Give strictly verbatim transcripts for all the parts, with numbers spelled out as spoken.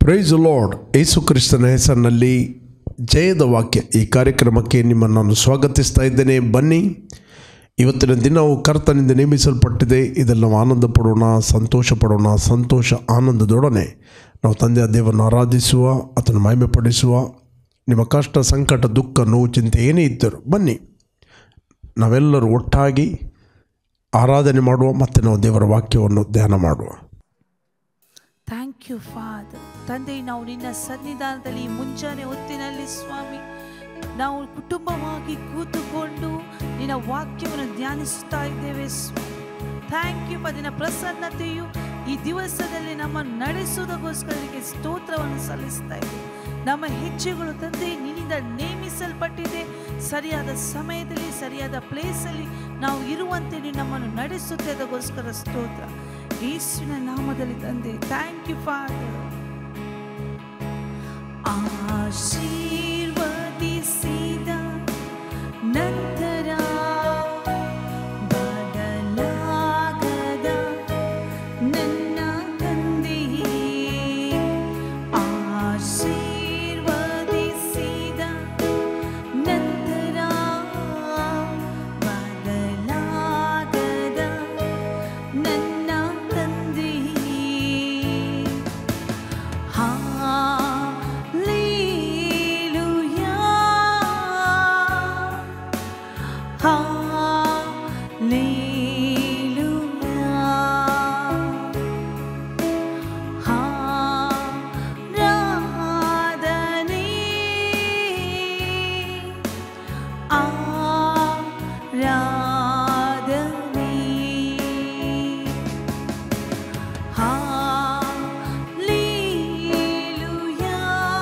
Price lord. ಯೇಸು ಕ್ರಿಸ್ತನ ಹೆಸರಿನಲ್ಲಿ ಜಯದ ವಾಕ್ಯ ಈ ಕಾರ್ಯಕ್ರಮಕ್ಕೆ ನಿಮ್ಮನ್ನು ನಾನು ಸ್ವಾಗತಿಸ್ತಾ ಇದ್ದೇನೆ. ಬನ್ನಿ, ಇವತ್ತಿನ ದಿನವು ಕರ್ತನಿಂದ ನೇಮಿಸಲ್ಪಟ್ಟಿದೆ. ಇದರಲ್ಲಿ ನಾವು ಆನಂದ ಪಡೋಣ, ಸಂತೋಷ ಪಡೋಣ. ಸಂತೋಷ ಆನಂದದೊಡನೆ ನಾವು ತಂದೆಯ ದೇವರನ್ನು ಆರಾಧಿಸುವ, ಅದನ್ನು ಮಹಿಮೆಪಡಿಸುವ. ನಿಮ್ಮ ಕಷ್ಟ, ಸಂಕಟ, ದುಃಖ, ನೋವು, ಚಿಂತೆ ಏನೇ ಇದ್ದರೂ ಬನ್ನಿ, ನಾವೆಲ್ಲರೂ ಒಟ್ಟಾಗಿ ಆರಾಧನೆ ಮಾಡುವ ಮತ್ತು ನಾವು ದೇವರ ವಾಕ್ಯವನ್ನು ಧ್ಯಾನ ಮಾಡುವ. Thank you father. ತಂದೆ, ನಾವು ನಿನ್ನ ಸನ್ನಿಧಾನದಲ್ಲಿ ಮುಂಜಾನೆ ಹೊತ್ತಿನಲ್ಲಿ ಸ್ವಾಮಿ ನಾವು ಕುಟುಂಬವಾಗಿ ಕೂತುಕೊಂಡು ನಿನ್ನ ವಾಕ್ಯವನ್ನು ಧ್ಯಾನಿಸುತ್ತಾ ಇದ್ದೇವೆ ಸ್ವಾಮಿ. Thank you father. ನಿನ್ನ ಪ್ರಸನ್ನತೆಯು ಈ ದಿವಸದಲ್ಲಿ ನಮ್ಮನ್ನು ನಡೆಸುವುದಕ್ಕೋಸ್ಕರ ನಿನಗೆ ಸ್ತೋತ್ರವನ್ನು ಸಲ್ಲಿಸ್ತಾ ಇದ್ದೇವೆ. ನಮ್ಮ ಹೆಜ್ಜೆಗಳು ತಂದೆ ನಿನ್ನಿಂದ ನೇಮಿಸಲ್ಪಟ್ಟಿದೆ. ಸರಿಯಾದ ಸಮಯದಲ್ಲಿ ಸರಿಯಾದ ಪ್ಲೇಸಲ್ಲಿ ನಾವು ಇರುವಂತೆ ನೀನು ನಮ್ಮನ್ನು ನಡೆಸುತ್ತೆ. ಅದಕ್ಕೋಸ್ಕರ ಸ್ತೋತ್ರ ಯೇಸುವಿನ ನಾಮದಲ್ಲಿ ತಂದೆ. Thank you father. ಆಶೀರ್ವದಿಸಿದ ನಂತರ ಬದಲಾಗದ ನನ್ನ ತಂದೆಯೇ, ಆಶೀರ್ವದಿಸಿದ ನಂತರ ಬದಲಾಗದ ನನ್ನ ತಂದೆಯೇ, ಹಾಲೆಲೂಯಾ, ಹಾಲೆಲೂಯಾ, ಆರಾಧನೆ, ಆರಾಧನೆ, ಹಾಲೆಲೂಯಾ,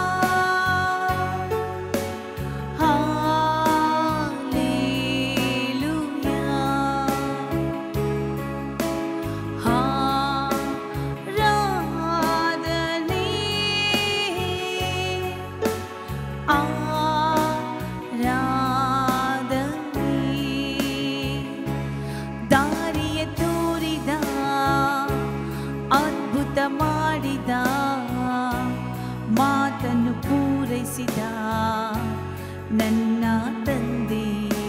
ಹಾಲೆಲೂಯಾ, ಆರಾಧನೆ, ಆರಾಧನೆ. ದಾರಿಯ ತೋರಿದ, ಅದ್ಭುತ ಮಾಡಿದ, ಮಾತನ್ನು ಪೂರೈಸಿದ ನನ್ನ ತಂದೆ,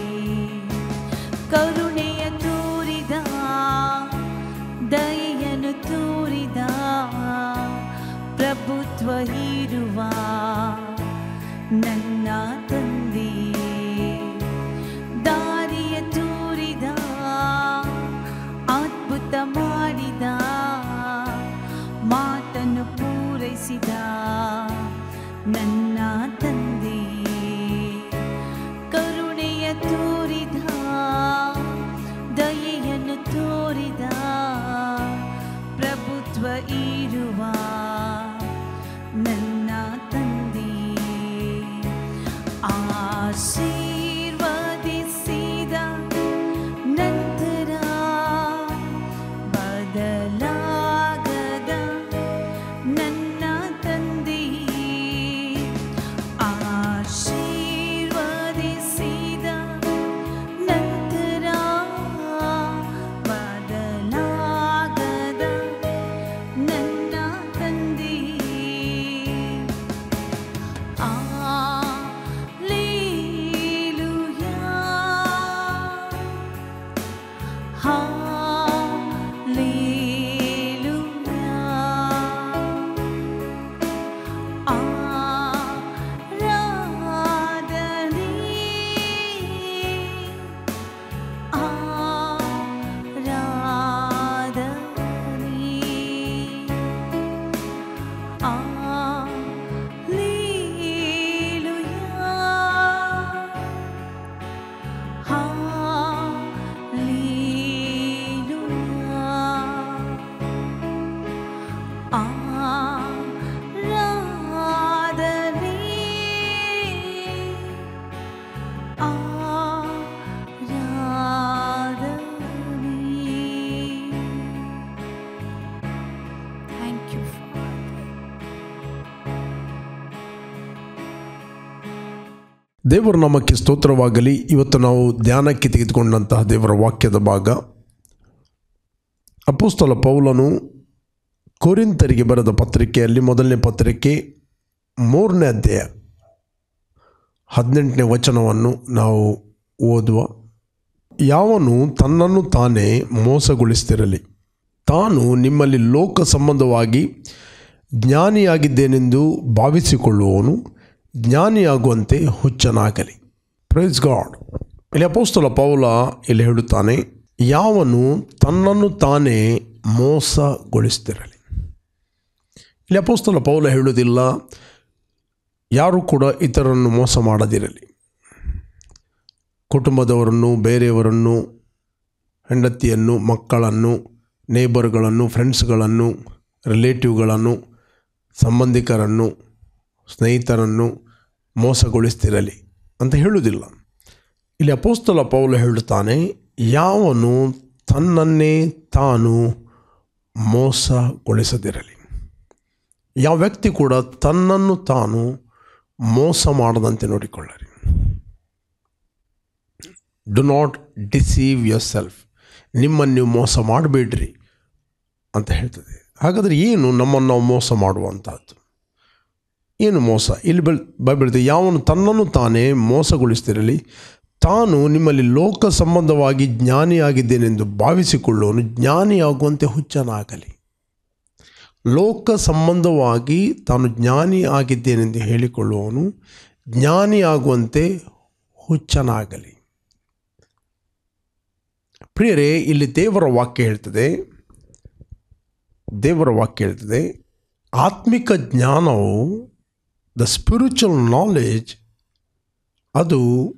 ಕರುಣೆಯ ತೋರಿದ, ದಯೆಯನ್ನು ತೋರಿದ, ಪ್ರಭುತ್ವ ಇರುವ ನನ್ನ ತಂದೆ, ದಾರಿಯ ತೋರಿದ, ಅದ್ಭುತ ಮಾಡಿದ, ಮಾತನ್ನು ಪೂರೈಸಿದ ನನ್ನ ತಂದೆ, ಕರುಣೆಯ ತೋರಿದ, ದಯೆಯನ್ನು ತೋರಿದ, ಪ್ರಭುತ್ವ ಇರುವ ನನ್ನ ತಂದೆ, ಆಶೀರ್ವದಿಸಿದ ನಂತರ ಬದಲಾಗದ ನನ್ನ ತಂದೆಯೇ, ಆಶೀರ್ವದಿಸಿದ ನಂತರ ಬದಲಾಗದ ನನ್ನ ತಂದೆಯೇ, ಹಾಲೆಲೂಯಾ, ಹಾಲೆಲೂಯಾ, ಆರಾಧನೆ, ಆರಾಧನೆ, ಹಾಲೆಲೂಯಾ, ಹಾಲೆಲೂಯಾ, ಆರಾಧನೆ, ಆರಾಧನೆ. Thank you father. ದೇವರ ನಾಮಕ್ಕೆ ಸ್ತೋತ್ರವಾಗಲಿ. ಇವತ್ತು ನಾವು ಧ್ಯಾನಕ್ಕೆ ತೆಗೆದುಕೊಂಡಂತಹ ದೇವರ ವಾಕ್ಯದ ಭಾಗ, ಅಪೊಸ್ತಲ ಪೌಲನು ಕೊರಿಂಥರಿಗೆ ಬರೆದ ಪತ್ರಿಕೆಯಲ್ಲಿ ಮೊದಲನೇ ಪತ್ರಿಕೆ ಮೂರನೇ ಅಧ್ಯಾಯ ಹದಿನೆಂಟನೇ ವಚನವನ್ನು ನಾವು ಓದುವ. ಯಾವನು ತನ್ನನ್ನು ತಾನೇ ಮೋಸಗೊಳಿಸ್ತಿರಲಿ, ತಾನು ನಿಮ್ಮಲ್ಲಿ ಲೋಕ ಸಂಬಂಧವಾಗಿ ಜ್ಞಾನಿಯಾಗಿದ್ದೇನೆಂದು ಭಾವಿಸಿಕೊಳ್ಳುವವನು ಜ್ಞಾನಿಯಾಗುವಂತೆ ಹುಚ್ಚನಾಗಲಿ. Praise God. ಇಲ್ಲಿ ಅಪೊಸ್ತಲ ಪೌಲ ಇಲ್ಲಿ ಹೇಳುತ್ತಾನೆ, ಯಾವನು ತನ್ನನ್ನು ತಾನೇ ಮೋಸಗೊಳಿಸ್ತಿರಲಿ. ಇಲ್ಲಿ ಅಪೊಸ್ತಲ ಪೌಲ ಹೇಳುವುದಿಲ್ಲ ಯಾರು ಕೂಡ ಇತರರನ್ನು ಮೋಸ ಮಾಡದಿರಲಿ. ಕುಟುಂಬದವರನ್ನು, ಬೇರೆಯವರನ್ನು, ಹೆಂಡತಿಯನ್ನು, ಮಕ್ಕಳನ್ನು, ನೇಬರ್ಗಳನ್ನು, ಫ್ರೆಂಡ್ಸ್ಗಳನ್ನು, ರಿಲೇಟಿವ್ಗಳನ್ನು, ಸಂಬಂಧಿಕರನ್ನು, ಸ್ನೇಹಿತರನ್ನು ಮೋಸಗೊಳಿಸ್ತಿರಲಿ ಅಂತ ಹೇಳುವುದಿಲ್ಲ. ಇಲ್ಲಿ ಅಪೊಸ್ತಲ ಪೌಲ ಹೇಳುತ್ತಾನೆ, ಯಾವನು ತನ್ನನ್ನೇ ತಾನು ಮೋಸಗೊಳಿಸದಿರಲಿ. ಯಾವ ವ್ಯಕ್ತಿ ಕೂಡ ತನ್ನನ್ನು ತಾನು ಮೋಸ ಮಾಡದಂತೆ ನೋಡಿಕೊಳ್ಳರಿ. Do not deceive yourself. ನಿಮ್ಮನ್ನು ನೀವು ಮೋಸ ಮಾಡಬೇಡ್ರಿ ಅಂತ ಹೇಳ್ತದೆ. ಹಾಗಾದರೆ ಏನು ನಮ್ಮನ್ನು ನಾವು ಮೋಸ ಮಾಡುವಂಥದ್ದು? ಏನು ಮೋಸ? ಇಲ್ಲಿ ಬಲ್ ಬೈಬಲ್ ಯಾವನು ತನ್ನನ್ನು ತಾನೇ ಮೋಸಗೊಳಿಸ್ತಿರಲಿ, ತಾನು ನಿಮ್ಮಲ್ಲಿ ಲೋಕ ಸಂಬಂಧವಾಗಿ ಜ್ಞಾನಿಯಾಗಿದ್ದೇನೆಂದು ಭಾವಿಸಿಕೊಳ್ಳುವನು ಜ್ಞಾನಿಯಾಗುವಂತೆ ಹುಚ್ಚನಾಗಲಿ. ಲೋಕ ಸಂಬಂಧವಾಗಿ ತಾನು ಜ್ಞಾನಿ ಆಗಿದ್ದೇನೆಂದು ಹೇಳಿಕೊಳ್ಳುವವನು ಜ್ಞಾನಿಯಾಗುವಂತೆ ಹುಚ್ಚನಾಗಲಿ. ಪ್ರಿಯರೇ, ಇಲ್ಲಿ ದೇವರ ವಾಕ್ಯ ಹೇಳ್ತದೆ ದೇವರ ವಾಕ್ಯ ಹೇಳ್ತದೆ ಆತ್ಮಿಕ ಜ್ಞಾನವು, ದ ಸ್ಪಿರಿಚುವಲ್ ನಾಲೆಜ್, ಅದು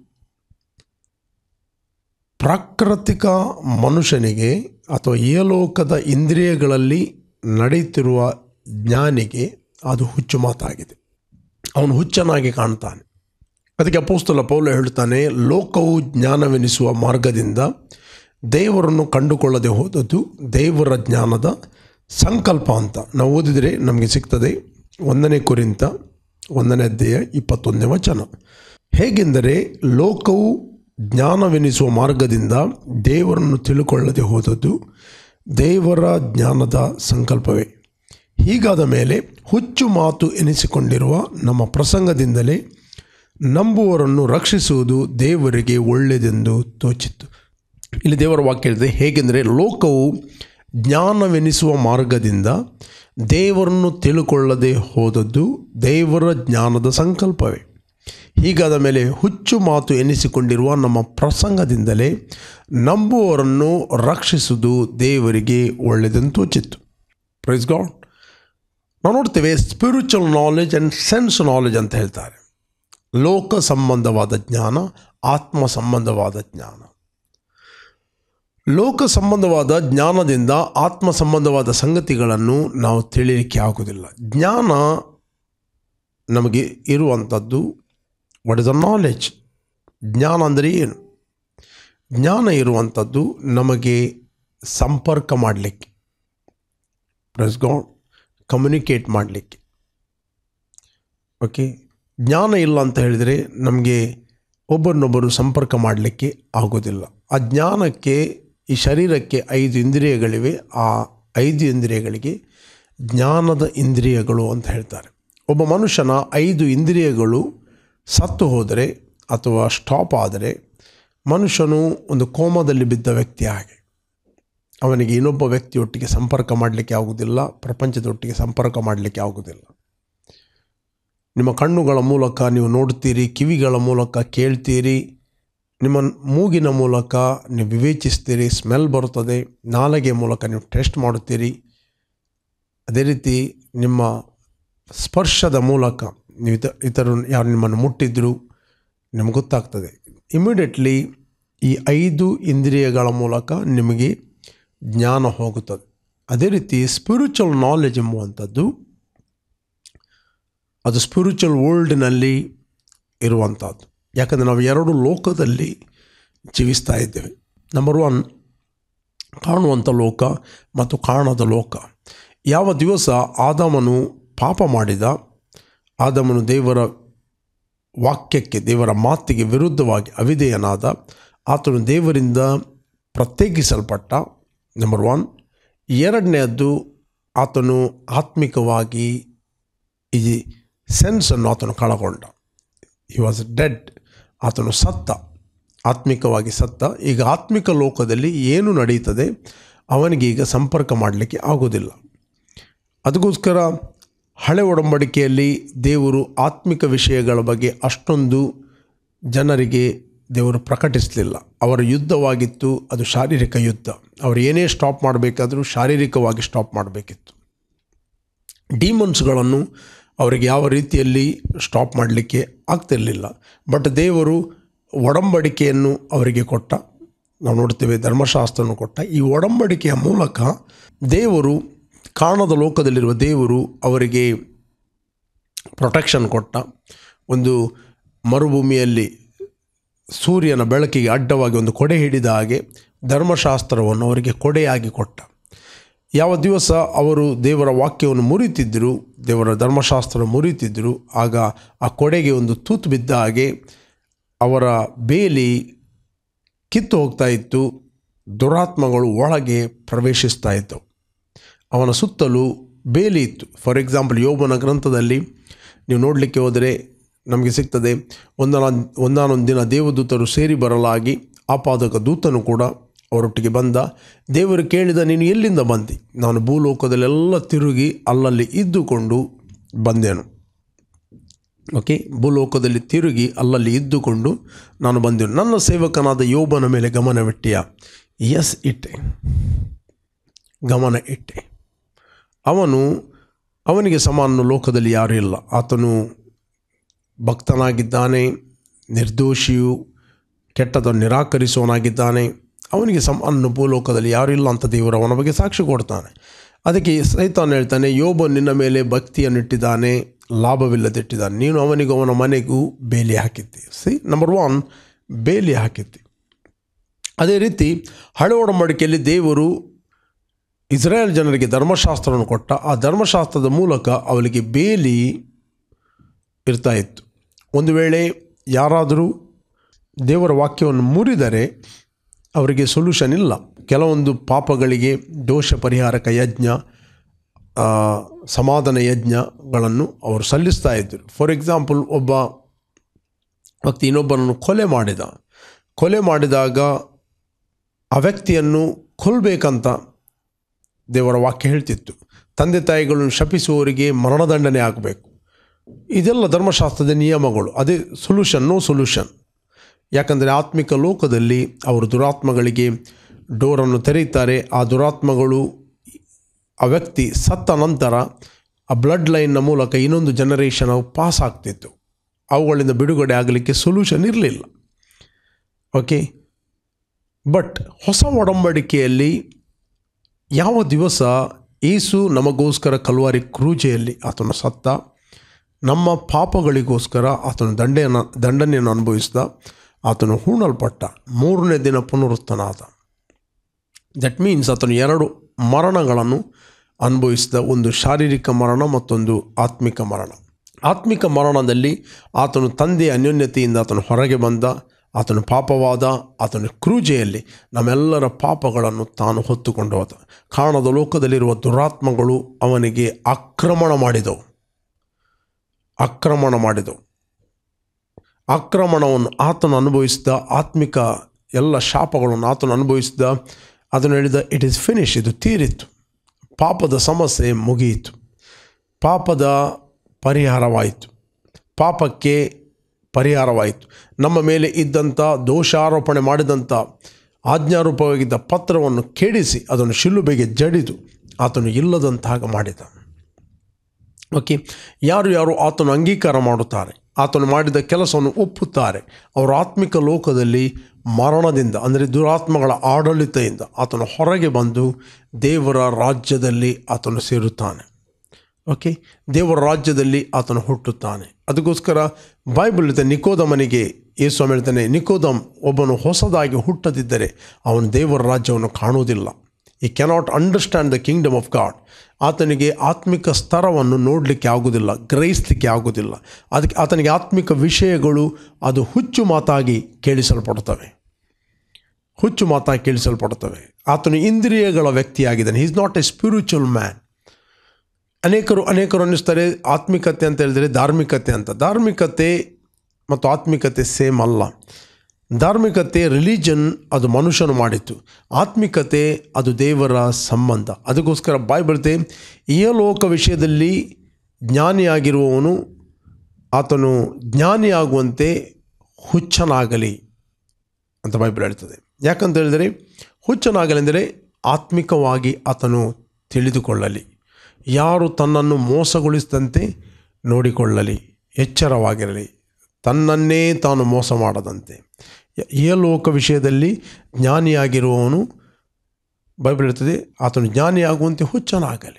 ಪ್ರಾಕೃತಿಕ ಮನುಷ್ಯನಿಗೆ ಅಥವಾ ಏಲೋಕದ ಇಂದ್ರಿಯಗಳಲ್ಲಿ ನಡೆಯುತ್ತಿರುವ ಜ್ಞಾನಿಗೆ ಅದು ಹುಚ್ಚು ಮಾತಾಗಿದೆ. ಅವನು ಹುಚ್ಚನಾಗಿ ಕಾಣ್ತಾನೆ. ಅದಕ್ಕೆ ಅಪೊಸ್ತಲ ಪೌಲ ಹೇಳ್ತಾನೆ, ಲೋಕವು ಜ್ಞಾನವೆನಿಸುವ ಮಾರ್ಗದಿಂದ ದೇವರನ್ನು ಕಂಡುಕೊಳ್ಳದೆ ಹೋದದ್ದು ದೇವರ ಜ್ಞಾನದ ಸಂಕಲ್ಪ ಅಂತ ನಾವು ಓದಿದರೆ ನಮಗೆ ಸಿಗ್ತದೆ. ಒಂದನೇ ಕೊರಿಂಥ ಒಂದನೇ ಅಧ್ಯಾಯ ಇಪ್ಪತ್ತೊಂದನೇ ವಚನ. ಹೇಗೆಂದರೆ ಲೋಕವು ಜ್ಞಾನವೆನಿಸುವ ಮಾರ್ಗದಿಂದ ದೇವರನ್ನು ತಿಳುಕೊಳ್ಳದೆ ಹೋದದ್ದು ದೇವರ ಜ್ಞಾನದ ಸಂಕಲ್ಪವೇ. ಹೀಗಾದ ಮೇಲೆ ಹುಚ್ಚು ಮಾತು ಎನಿಸಿಕೊಂಡಿರುವ ನಮ್ಮ ಪ್ರಸಂಗದಿಂದಲೇ ನಂಬುವವರನ್ನು ರಕ್ಷಿಸುವುದು ದೇವರಿಗೆ ಒಳ್ಳೆಯದೆಂದು ತೋಚಿತ್ತು. ಇಲ್ಲಿ ದೇವರ ವಾಕ್ಯ ಹೇಳಿದೆ, ಹೇಗೆಂದರೆ ಲೋಕವು ಜ್ಞಾನವೆನಿಸುವ ಮಾರ್ಗದಿಂದ ದೇವರನ್ನು ತಿಳುಕೊಳ್ಳದೆ ಹೋದದ್ದು ದೇವರ ಜ್ಞಾನದ ಸಂಕಲ್ಪವೇ. ಹೀಗಾದ ಮೇಲೆ ಹುಚ್ಚು ಮಾತು ಎನಿಸಿಕೊಂಡಿರುವ ನಮ್ಮ ಪ್ರಸಂಗದಿಂದಲೇ ನಂಬುವವರನ್ನು ರಕ್ಷಿಸುವುದು ದೇವರಿಗೆ ಒಳ್ಳೆಯದೆಂದು ತೋಚಿತ್ತು. Price God. ನಾವು ನೋಡ್ತೇವೆ spiritual knowledge and sense knowledge ಅಂತ ಹೇಳ್ತಾರೆ. ಲೋಕ ಸಂಬಂಧವಾದ ಜ್ಞಾನ, ಆತ್ಮ ಸಂಬಂಧವಾದ ಜ್ಞಾನ. ಲೋಕ ಸಂಬಂಧವಾದ ಜ್ಞಾನದಿಂದ ಆತ್ಮ ಸಂಬಂಧವಾದ ಸಂಗತಿಗಳನ್ನು ನಾವು ತಿಳಿಯಲಿಕ್ಕೆ ಆಗುವುದಿಲ್ಲ. ಜ್ಞಾನ ನಮಗೆ ಇರುವಂಥದ್ದು ವಾಟ್ ಇಸ್ ದ ನಾಲೆಜ್. ಜ್ಞಾನ ಅಂದರೆ ಏನು? ಜ್ಞಾನ ಇರುವಂಥದ್ದು ನಮಗೆ ಸಂಪರ್ಕ ಮಾಡಲಿಕ್ಕೆ, ಪ್ರೆಸ್ ಗಾಡ್, ಕಮ್ಯುನಿಕೇಟ್ ಮಾಡಲಿಕ್ಕೆ. ಓಕೆ, ಜ್ಞಾನ ಇಲ್ಲ ಅಂತ ಹೇಳಿದರೆ ನಮಗೆ ಒಬ್ಬರನ್ನೊಬ್ಬರು ಸಂಪರ್ಕ ಮಾಡಲಿಕ್ಕೆ ಆಗೋದಿಲ್ಲ. ಆ ಜ್ಞಾನಕ್ಕೆ, ಈ ಶರೀರಕ್ಕೆ ಐದು ಇಂದ್ರಿಯಗಳಿವೆ. ಆ ಐದು ಇಂದ್ರಿಯಗಳಿಗೆ ಜ್ಞಾನದ ಇಂದ್ರಿಯಗಳು ಅಂತ ಹೇಳ್ತಾರೆ. ಒಬ್ಬ ಮನುಷ್ಯನ ಐದು ಇಂದ್ರಿಯಗಳು ಸತ್ತು ಹೋದರೆ ಅಥವಾ ಸ್ಟಾಪ್ ಆದರೆ ಮನುಷ್ಯನು ಒಂದು ಕೋಮದಲ್ಲಿ ಬಿದ್ದ ವ್ಯಕ್ತಿ ಹಾಗೆ. ಅವನಿಗೆ ಇನ್ನೊಬ್ಬ ವ್ಯಕ್ತಿಯೊಟ್ಟಿಗೆ ಸಂಪರ್ಕ ಮಾಡಲಿಕ್ಕೆ ಆಗುವುದಿಲ್ಲ, ಪ್ರಪಂಚದೊಟ್ಟಿಗೆ ಸಂಪರ್ಕ ಮಾಡಲಿಕ್ಕೆ ಆಗುವುದಿಲ್ಲ. ನಿಮ್ಮ ಕಣ್ಣುಗಳ ಮೂಲಕ ನೀವು ನೋಡ್ತೀರಿ, ಕಿವಿಗಳ ಮೂಲಕ ಕೇಳ್ತೀರಿ, ನಿಮ್ಮ ಮೂಗಿನ ಮೂಲಕ ನೀವು ವಿವೇಚಿಸ್ತೀರಿ, ಸ್ಮೆಲ್ ಬರುತ್ತದೆ, ನಾಲಿಗೆ ಮೂಲಕ ನೀವು ಟೆಸ್ಟ್ ಮಾಡುತ್ತೀರಿ. ಅದೇ ರೀತಿ ನಿಮ್ಮ ಸ್ಪರ್ಶದ ಮೂಲಕ ನೀವು ಇತ ಇತರರು ಯಾರು ನಿಮ್ಮನ್ನು ಮುಟ್ಟಿದ್ರು ನಿಮಗೆ ಗೊತ್ತಾಗ್ತದೆ. ಇಮಿಡಿಯೇಟ್ಲಿ ಈ ಐದು ಇಂದ್ರಿಯಗಳ ಮೂಲಕ ನಿಮಗೆ ಜ್ಞಾನ ಹೋಗುತ್ತದೆ. ಅದೇ ರೀತಿ ಸ್ಪಿರಿಚುವಲ್ ನಾಲೆಜ್ ಎಂಬುವಂಥದ್ದು ಅದು ಸ್ಪಿರಿಚುವಲ್ ವರ್ಲ್ಡ್ನಲ್ಲಿ ಇರುವಂಥದ್ದು. ಯಾಕಂದರೆ ನಾವು ಎರಡು ಲೋಕದಲ್ಲಿ ಜೀವಿಸ್ತಾ ಇದ್ದೇವೆ. ನಂಬರ್ ಒನ್, ಕಾಣುವಂಥ ಲೋಕ ಮತ್ತು ಕಾಣದ ಲೋಕ. ಯಾವ ದಿವಸ ಆದಾಮನು ಪಾಪ ಮಾಡಿದ, ಆದಾಮನು ದೇವರ ವಾಕ್ಯಕ್ಕೆ, ದೇವರ ಮಾತಿಗೆ ವಿರುದ್ಧವಾಗಿ ಅವಿಧೇಯನಾದ, ಆತನು ದೇವರಿಂದ ಪ್ರತ್ಯೇಕಿಸಲ್ಪಟ್ಟ. Number one. ಎರಡನೆಯದ್ದು, ಆತನು ಆತ್ಮಿಕವಾಗಿ ಈ ಸೆನ್ಸನ್ನು ಆತನು ಕಳಕೊಂಡ. He was dead. ಆತನು ಸತ್ತ, ಆತ್ಮಿಕವಾಗಿ ಸತ್ತ. ಈಗ ಆತ್ಮಿಕ ಲೋಕದಲ್ಲಿ ಏನು ನಡೀತದೆ ಅವನಿಗೆ ಈಗ ಸಂಪರ್ಕ ಮಾಡಲಿಕ್ಕೆ ಆಗೋದಿಲ್ಲ. ಅದಕ್ಕೋಸ್ಕರ ಹಳೆ ಒಡಂಬಡಿಕೆಯಲ್ಲಿ ದೇವರು ಆತ್ಮಿಕ ವಿಷಯಗಳ ಬಗ್ಗೆ ಅಷ್ಟೊಂದು ಜನರಿಗೆ ದೇವರು ಪ್ರಕಟಿಸಲಿಲ್ಲ. ಅವರ ಯುದ್ಧವಾಗಿತ್ತು, ಅದು ಶಾರೀರಿಕ ಯುದ್ಧ. ಅವರು ಏನೇ ಸ್ಟಾಪ್ ಮಾಡಬೇಕಾದರೂ ಶಾರೀರಿಕವಾಗಿ ಸ್ಟಾಪ್ ಮಾಡಬೇಕಿತ್ತು. ಡಿಮನ್ಸ್ಗಳನ್ನು ಅವರಿಗೆ ಯಾವ ರೀತಿಯಲ್ಲಿ ಸ್ಟಾಪ್ ಮಾಡಲಿಕ್ಕೆ ಆಗ್ತಿರಲಿಲ್ಲ. ಬಟ್ ದೇವರು ಒಡಂಬಡಿಕೆಯನ್ನು ಅವರಿಗೆ ಕೊಟ್ಟ. ನಾವು ನೋಡ್ತೇವೆ, ಧರ್ಮಶಾಸ್ತ್ರವನ್ನು ಕೊಟ್ಟ. ಈ ಒಡಂಬಡಿಕೆಯ ಮೂಲಕ ದೇವರು, ಕಾಣದ ಲೋಕದಲ್ಲಿರುವ ದೇವರು ಅವರಿಗೆ ಪ್ರೊಟೆಕ್ಷನ್ ಕೊಟ್ಟ. ಒಂದು ಮರುಭೂಮಿಯಲ್ಲಿ ಸೂರ್ಯನ ಬೆಳಕಿಗೆ ಅಡ್ಡವಾಗಿ ಒಂದು ಕೊಡೆ ಹಿಡಿದ ಹಾಗೆ ಧರ್ಮಶಾಸ್ತ್ರವನ್ನು ಅವರಿಗೆ ಕೊಡೆಯಾಗಿ ಕೊಟ್ಟ. ಯಾವ ದಿವಸ ಅವರು ದೇವರ ವಾಕ್ಯವನ್ನು ಮುರಿತಿದ್ದರು, ದೇವರ ಧರ್ಮಶಾಸ್ತ್ರ ಮುರಿತಿದ್ದರು, ಆಗ ಆ ಕೊಡೆಗೆ ಒಂದು ತೂತು ಬಿದ್ದ ಹಾಗೆ ಅವರ ಬೇಲಿ ಕಿತ್ತು ಹೋಗ್ತಾ ಇತ್ತು. ದುರಾತ್ಮಗಳು ಒಳಗೆ ಪ್ರವೇಶಿಸ್ತಾ ಇದ್ದವು. ಅವನ ಸುತ್ತಲೂ ಬೇಲಿ ಇತ್ತು. ಫಾರ್ ಎಕ್ಸಾಂಪಲ್, ಯೋಬನ ಗ್ರಂಥದಲ್ಲಿ ನೀವು ನೋಡಲಿಕ್ಕೆ ಹೋದರೆ ನಮಗೆ ಸಿಗ್ತದೆ, ಒಂದಾನ ಒಂದಾನೊಂದು ದಿನ ದೇವದೂತರು ಸೇರಿ ಬರಲಾಗಿ ಆಪಾದಕ ದೂತನು ಕೂಡ ಅವರೊಟ್ಟಿಗೆ ಬಂದ. ದೇವರು ಕೇಳಿದ, ನೀನು ಎಲ್ಲಿಂದ ಬಂದಿ? ನಾನು ಭೂಲೋಕದಲ್ಲೆಲ್ಲ ತಿರುಗಿ ಅಲ್ಲಲ್ಲಿ ಇದ್ದುಕೊಂಡು ಬಂದೆನು. ಓಕೆ, ಭೂಲೋಕದಲ್ಲಿ ತಿರುಗಿ ಅಲ್ಲಲ್ಲಿ ಇದ್ದುಕೊಂಡು ನಾನು ಬಂದೆನು. ನನ್ನ ಸೇವಕನಾದ ಯೋಬನ ಮೇಲೆ ಗಮನವಿಟ್ಟೆಯಾ? ಎಸ್, ಇಟ್ಟೆ, ಗಮನ ಇಟ್ಟೆ. ಅವನು ಅವನಿಗೆ ಸಮಾನ ಲೋಕದಲ್ಲಿ ಯಾರೂ ಇಲ್ಲ. ಆತನು ಭಕ್ತನಾಗಿದ್ದಾನೆ, ನಿರ್ದೋಷಿಯು, ಕೆಟ್ಟದನ್ನು ನಿರಾಕರಿಸುವವನಾಗಿದ್ದಾನೆ. ಅವನಿಗೆ ಸಮಾನ ಭೂಲೋಕದಲ್ಲಿ ಯಾರೂ ಇಲ್ಲ ಅಂತ ದೇವರು ಅವನ ಬಗ್ಗೆ ಸಾಕ್ಷಿ ಕೊಡ್ತಾನೆ. ಅದಕ್ಕೆ ಸೈತಾನ್ ಹೇಳ್ತಾನೆ, ಯೋಬ ನಿನ್ನ ಮೇಲೆ ಭಕ್ತಿಯನ್ನಿಟ್ಟಿದ್ದಾನೆ, ಲಾಭವಿಲ್ಲದಿಟ್ಟಿದ್ದಾನೆ. ನೀನು ಅವನಿಗೂ ಅವನ ಮನೆಗೂ ಬೇಲಿ ಹಾಕಿದ್ದಿ. ಸಿ, ನಂಬರ್ ಒನ್, ಬೇಲಿ ಹಾಕಿದ್ದಿ. ಅದೇ ರೀತಿ ಹಳೆ ಒಡಂಬಡಿಕೆಯಲ್ಲಿ ದೇವರು ಇಸ್ರಾಯೇಲ್ ಜನರಿಗೆ ಧರ್ಮಶಾಸ್ತ್ರವನ್ನು ಕೊಟ್ಟ. ಆ ಧರ್ಮಶಾಸ್ತ್ರದ ಮೂಲಕ ಅವರಿಗೆ ಬೇಲಿ ಇರ್ತಾ ಇತ್ತು. ಒಂದು ವೇಳೆ ಯಾರಾದರೂ ದೇವರ ವಾಕ್ಯವನ್ನು ಮುರಿದರೆ ಅವರಿಗೆ ಸೊಲ್ಯೂಷನ್ ಇಲ್ಲ. ಕೆಲವೊಂದು ಪಾಪಗಳಿಗೆ ದೋಷ ಪರಿಹಾರಕ ಯಜ್ಞ, ಸಮಾಧಾನ ಯಜ್ಞಗಳನ್ನು ಅವರು ಸಲ್ಲಿಸ್ತಾ ಇದ್ದರು. ಫಾರ್ ಎಕ್ಸಾಂಪಲ್, ಒಬ್ಬ ವ್ಯಕ್ತಿ ಇನ್ನೊಬ್ಬನನ್ನು ಕೊಲೆ ಮಾಡಿದ. ಕೊಲೆ ಮಾಡಿದಾಗ ಆ ವ್ಯಕ್ತಿಯನ್ನು ಕೊಲ್ಲಬೇಕಂತ ದೇವರ ವಾಕ್ಯ ಹೇಳ್ತಿತ್ತು. ತಂದೆ ತಾಯಿಗಳನ್ನು ಶಪಿಸುವವರಿಗೆ ಮರಣದಂಡನೆ ಆಗಬೇಕು. ಇದೆಲ್ಲ ಧರ್ಮಶಾಸ್ತ್ರದ ನಿಯಮಗಳು. ಅದೇ ಸೊಲ್ಯೂಷನ್, ನೋ ಸೊಲ್ಯೂಷನ್. ಯಾಕಂದರೆ ಆತ್ಮಿಕ ಲೋಕದಲ್ಲಿ ಅವರು ದುರಾತ್ಮಗಳಿಗೆ ಡೋರನ್ನು ತೆರೀತಾರೆ. ಆ ದುರಾತ್ಮಗಳು ಆ ವ್ಯಕ್ತಿ ಸತ್ತ ನಂತರ ಆ ಬ್ಲಡ್ ಲೈನ್ನ ಮೂಲಕ ಇನ್ನೊಂದು ಜನರೇಷನ್ ಅವು ಪಾಸ್ ಆಗ್ತಿತ್ತು. ಅವುಗಳಿಂದ ಬಿಡುಗಡೆ ಆಗಲಿಕ್ಕೆ ಸೊಲ್ಯೂಷನ್ ಇರಲಿಲ್ಲ. ಓಕೆ, ಬಟ್ ಹೊಸ ಒಡಂಬಡಿಕೆಯಲ್ಲಿ ಯಾವ ದಿವಸ ಯೇಸು ನಮಗೋಸ್ಕರ ಕಲ್ವಾರಿ ಕ್ರೂಜೆಯಲ್ಲಿ ಆತನು ಸತ್ತ, ನಮ್ಮ ಪಾಪಗಳಿಗೋಸ್ಕರ ಆತನು ದಂಡೆಯನ್ನು ದಂಡನೆಯನ್ನು ಅನುಭವಿಸಿದ, ಆತನು ಹೂಣಲ್ಪಟ್ಟ, ಮೂರನೇ ದಿನ ಪುನರುತ್ಥಾನಾದ. ದಟ್ ಮೀನ್ಸ್ ಆತನು ಎರಡು ಮರಣಗಳನ್ನು ಅನುಭವಿಸಿದ, ಒಂದು ಶಾರೀರಿಕ ಮರಣ, ಮತ್ತೊಂದು ಆತ್ಮಿಕ ಮರಣ. ಆತ್ಮಿಕ ಮರಣದಲ್ಲಿ ಆತನು ತಂದೆಯ ಅನ್ಯೋನ್ಯತೆಯಿಂದ ಆತನು ಹೊರಗೆ ಬಂದ. ಆತನು ಪಾಪವಾದ. ಆತನು ಕ್ರೂಜೆಯಲ್ಲಿ ನಮ್ಮೆಲ್ಲರ ಪಾಪಗಳನ್ನು ತಾನು ಹೊತ್ತುಕೊಂಡು ಹೋದ. ಕಾಣದ ಲೋಕದಲ್ಲಿರುವ ದುರಾತ್ಮಗಳು ಅವನಿಗೆ ಆಕ್ರಮಣ ಮಾಡಿದವು ಆಕ್ರಮಣ ಮಾಡಿದವು ಆಕ್ರಮಣವನ್ನು ಆತನು ಅನುಭವಿಸಿದ. ಆತ್ಮಿಕ ಎಲ್ಲ ಶಾಪಗಳನ್ನು ಆತನು ಅನುಭವಿಸಿದ. ಅದನ್ನು ಹೇಳಿದ, ಇಟ್ ಈಸ್ ಫಿನಿಶ್, ಇದು ತೀರಿತ್ತು. ಪಾಪದ ಸಮಸ್ಯೆ ಮುಗಿಯಿತು. ಪಾಪದ ಪರಿಹಾರವಾಯಿತು. ಪಾಪಕ್ಕೆ ಪರಿಹಾರವಾಯಿತು. ನಮ್ಮ ಮೇಲೆ ಇದ್ದಂಥ ದೋಷಾರೋಪಣೆ ಮಾಡಿದಂಥ ಆಜ್ಞಾರೂಪವಾಗಿದ್ದ ಪತ್ರವನ್ನು ಕೆಡಿಸಿ ಅದನ್ನು ಶಿಲುಬೆಗೆ ಜಡಿದು ಆತನು ಇಲ್ಲದಂತಾಗ ಮಾಡಿದ. ಓಕೆ, ಯಾರು ಯಾರು ಆತನು ಅಂಗೀಕಾರ ಮಾಡುತ್ತಾರೆ, ಆತನು ಮಾಡಿದ ಕೆಲಸವನ್ನು ಒಪ್ಪುತ್ತಾರೆ, ಅವರು ಆತ್ಮಿಕ ಲೋಕದಲ್ಲಿ ಮರಣದಿಂದ, ಅಂದರೆ ದುರಾತ್ಮಗಳ ಆಡಳಿತದಿಂದ ಆತನು ಹೊರಗೆ ಬಂದು ದೇವರ ರಾಜ್ಯದಲ್ಲಿ ಆತನು ಸೇರುತ್ತಾನೆ. ಓಕೆ, ದೇವರ ರಾಜ್ಯದಲ್ಲಿ ಆತನು ಹುಟ್ಟುತ್ತಾನೆ. ಅದಕ್ಕೋಸ್ಕರ ಬೈಬಲ್ ಹೇಳ್ತಾನೆ, ನಿಕೋದಮನಿಗೆ ಯೇಸು ಹೇಳ್ತಾನೆ, ನಿಕೋದಮ್ ಒಬ್ಬನು ಹೊಸದಾಗಿ ಹುಟ್ಟದಿದ್ದರೆ ಅವನು ದೇವರ ರಾಜ್ಯವನ್ನು ಕಾಣುವುದಿಲ್ಲ. ಈ cannot understand the kingdom of God. ಆತನಿಗೆ ಆತ್ಮಿಕ ಸ್ತರವನ್ನು ನೋಡಲಿಕ್ಕೆ ಆಗೋದಿಲ್ಲ, ಗ್ರಹಿಸಲಿಕ್ಕೆ ಆಗೋದಿಲ್ಲ. ಅದಕ್ಕೆ ಆತನಿಗೆ ಆತ್ಮಿಕ ವಿಷಯಗಳು ಅದು ಹುಚ್ಚು ಮಾತಾಗಿ ಕೇಳಿಸಲ್ಪಡುತ್ತವೆ ಹುಚ್ಚು ಮಾತಾಗಿ ಕೇಳಿಸಲ್ಪಡುತ್ತವೆ ಆತನು ಇಂದ್ರಿಯಗಳ ವ್ಯಕ್ತಿಯಾಗಿದ್ದಾನೆ. He is not a spiritual man. ಅನೇಕರು ಅನೇಕರು ಅನ್ನಿಸ್ತಾರೆ ಆತ್ಮಿಕತೆ ಅಂತ ಹೇಳಿದರೆ ಧಾರ್ಮಿಕತೆ ಅಂತ. ಧಾರ್ಮಿಕತೆ ಮತ್ತು ಆತ್ಮಿಕತೆ ಸೇಮ್ ಅಲ್ಲ. ಧಾರ್ಮಿಕತೆ ರಿಲಿಜನ್ ಅದು ಮನುಷ್ಯನು ಮಾಡಿತ್ತು, ಆತ್ಮಿಕತೆ ಅದು ದೇವರ ಸಂಬಂಧ. ಅದಕ್ಕೋಸ್ಕರ ಬೈಬಲ್ ಬರುತ್ತೆ, ಇಹಲೋಕ ವಿಷಯದಲ್ಲಿ ಜ್ಞಾನಿಯಾಗಿರುವವನು ಆತನು ಜ್ಞಾನಿಯಾಗುವಂತೆ ಹುಚ್ಚನಾಗಲಿ ಅಂತ ಬೈಬಲ್ ಹೇಳ್ತದೆ. ಯಾಕಂತ ಹೇಳಿದರೆ ಹುಚ್ಚನಾಗಲೆಂದರೆ ಆತ್ಮಿಕವಾಗಿ ಆತನು ತಿಳಿದುಕೊಳ್ಳಲಿ, ಯಾರು ತನ್ನನ್ನು ಮೋಸಗೊಳಿಸಿದಂತೆ ನೋಡಿಕೊಳ್ಳಲಿ, ಎಚ್ಚರವಾಗಿರಲಿ, ತನ್ನನ್ನೇ ತಾನು ಮೋಸ ಮಾಡದಂತೆ. ಇಹಲೋಕ ವಿಷಯದಲ್ಲಿ ಜ್ಞಾನಿಯಾಗಿರುವವನು ಬೈಬಲ್ ಹೇಳ್ತದೆ ಆತನು ಜ್ಞಾನಿಯಾಗುವಂತೆ ಹುಚ್ಚನಾಗಲಿ.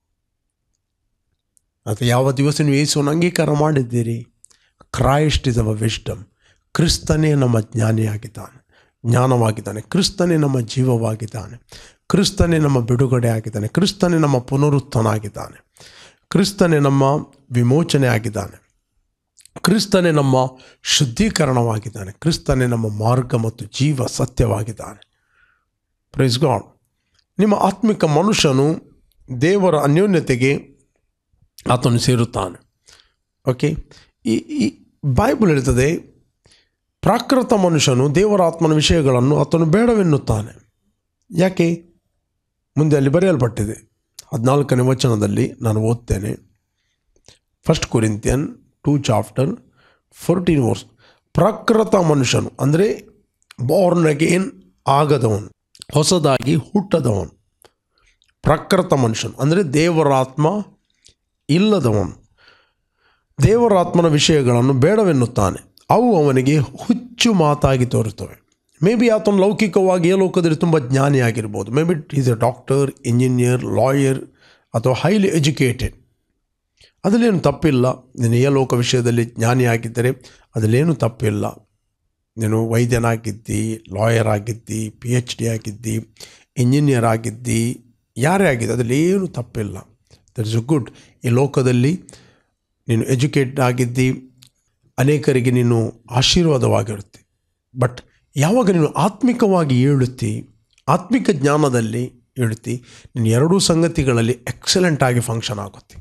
ಅಥವಾ ಯಾವ ದಿವಸ ನೀವು ಯೇಸುವನ್ನು ಅಂಗೀಕಾರ ಮಾಡಿದ್ದೀರಿ, ಕ್ರೈಸ್ಟ್ ಇಸ್ ಅವರ್ ವಿಸ್ಡಮ್, ಕ್ರಿಸ್ತನೇ ನಮ್ಮ ಜ್ಞಾನಿಯಾಗಿದ್ದಾನೆ, ಜ್ಞಾನವಾಗಿದ್ದಾನೆ, ಕ್ರಿಸ್ತನೇ ನಮ್ಮ ಜೀವವಾಗಿದ್ದಾನೆ, ಕ್ರಿಸ್ತನೇ ನಮ್ಮ ಬಿಡುಗಡೆ ಆಗಿದ್ದಾನೆ, ಕ್ರಿಸ್ತನೇ ನಮ್ಮ ಪುನರುತ್ಥಾನ ಆಗಿದ್ದಾನೆ, ಕ್ರಿಸ್ತನೇ ನಮ್ಮ ವಿಮೋಚನೆ ಆಗಿದ್ದಾನೆ, ಕ್ರಿಸ್ತನೇ ನಮ್ಮ ಶುದ್ಧೀಕರಣವಾಗಿದ್ದಾನೆ, ಕ್ರಿಸ್ತನೇ ನಮ್ಮ ಮಾರ್ಗ ಮತ್ತು ಜೀವ ಸತ್ಯವಾಗಿದ್ದಾನೆ. Praise God. ನಿಮ್ಮ ಆತ್ಮಿಕ ಮನುಷ್ಯನು ದೇವರ ಅನ್ಯೋನ್ಯತೆಗೆ ಆತನು ಸೇರುತ್ತಾನೆ. ಓಕೆ, ಈ ಈ ಬೈಬಲ್ ಹೇಳ್ತದೆ ಪ್ರಾಕೃತ ಮನುಷ್ಯನು ದೇವರ ಆತ್ಮನ ವಿಷಯಗಳನ್ನು ಆತನು ಬೇಡವೆನ್ನುತ್ತಾನೆ. ಯಾಕೆ? ಮುಂದೆ ಅಲ್ಲಿ ಬರೆಯಲ್ಪಟ್ಟಿದೆ. ಹದಿನಾಲ್ಕನೇ ವಚನದಲ್ಲಿ ನಾನು ಓದ್ತೇನೆ. First Corinthian two chapter fourteen verse. ಪ್ರಾಕೃತ ಮನುಷ್ಯನು ಅಂದರೆ ಬಾರ್ನ್ ಅಗೇನ್ ಆಗದವನು, ಹೊಸದಾಗಿ ಹುಟ್ಟದವನು. ಪ್ರಾಕೃತ ಮನುಷ್ಯನು ಅಂದರೆ ದೇವರಾತ್ಮ ಇಲ್ಲದವನು ದೇವರಾತ್ಮನ ವಿಷಯಗಳನ್ನು ಬೇಡವೆನ್ನುತ್ತಾನೆ, ಅವು ಅವನಿಗೆ ಹುಚ್ಚು ಮಾತಾಗಿ ತೋರುತ್ತವೆ. ಮೇ ಬಿ ಆತನು ಲೌಕಿಕವಾಗಿ ಈ ಲೋಕದಲ್ಲಿ ತುಂಬ ಜ್ಞಾನಿಯಾಗಿರ್ಬೋದು. May be is a doctor, engineer, lawyer ಅಥವಾ ಹೈಲಿ ಎಜುಕೇಟೆಡ್. ಅದರಲ್ಲೇನು ತಪ್ಪಿಲ್ಲ. ನೀನು ಈ ಲೋಕ ವಿಷಯದಲ್ಲಿ ಜ್ಞಾನಿಯಾಗಿದ್ದರೆ ಅದರಲ್ಲೇನು ತಪ್ಪಿಲ್ಲ. ನೀನು ವೈದ್ಯನಾಗಿದ್ದಿ, ಲಾಯರ್ ಆಗಿದ್ದಿ, ಪಿ ಎಚ್ ಡಿ ಆಗಿದ್ದಿ, ಇಂಜಿನಿಯರ್ ಆಗಿದ್ದಿ, ಯಾರೇ ಆಗಿದ್ದಿ, ಅದರಲ್ಲಿ ಏನು ತಪ್ಪಿಲ್ಲ. That is good. ಈ ಲೋಕದಲ್ಲಿ ನೀನು ಎಜುಕೇಟೆಡ್ ಆಗಿದ್ದಿ, ಅನೇಕರಿಗೆ ನೀನು ಆಶೀರ್ವಾದವಾಗಿರುತ್ತೆ. ಬಟ್ ಯಾವಾಗ ನೀನು ಆತ್ಮಿಕವಾಗಿ ಏಳುತ್ತಿ, ಆತ್ಮಿಕ ಜ್ಞಾನದಲ್ಲಿ ಏಳುತ್ತಿ, ನೀನು ಎರಡೂ ಸಂಗತಿಗಳಲ್ಲಿ ಎಕ್ಸಲೆಂಟ್ ಆಗಿ ಫಂಕ್ಷನ್ ಆಗುತ್ತೆ.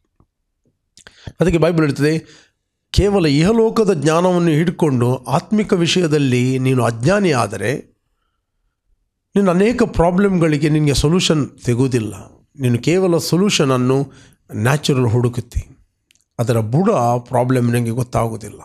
ಅದಕ್ಕೆ ಬೈಬಲ್ ಹೇಳ್ತದೆ, ಕೇವಲ ಇಹಲೋಕದ ಜ್ಞಾನವನ್ನು ಹಿಡ್ಕೊಂಡು ಆತ್ಮಿಕ ವಿಷಯದಲ್ಲಿ ನೀನು ಅಜ್ಞಾನಿ ಆದರೆ ನೀನು ಅನೇಕ ಪ್ರಾಬ್ಲಮ್ಗಳಿಗೆ ನಿನಗೆ ಸೊಲ್ಯೂಷನ್ ಸಿಗುವುದಿಲ್ಲ. ನೀನು ಕೇವಲ ಸೊಲ್ಯೂಷನನ್ನು ನ್ಯಾಚುರಲ್ ಹುಡುಕುತ್ತಿ, ಅದರ ಬುಡ ಪ್ರಾಬ್ಲಮ್ ನನಗೆ ಗೊತ್ತಾಗುವುದಿಲ್ಲ.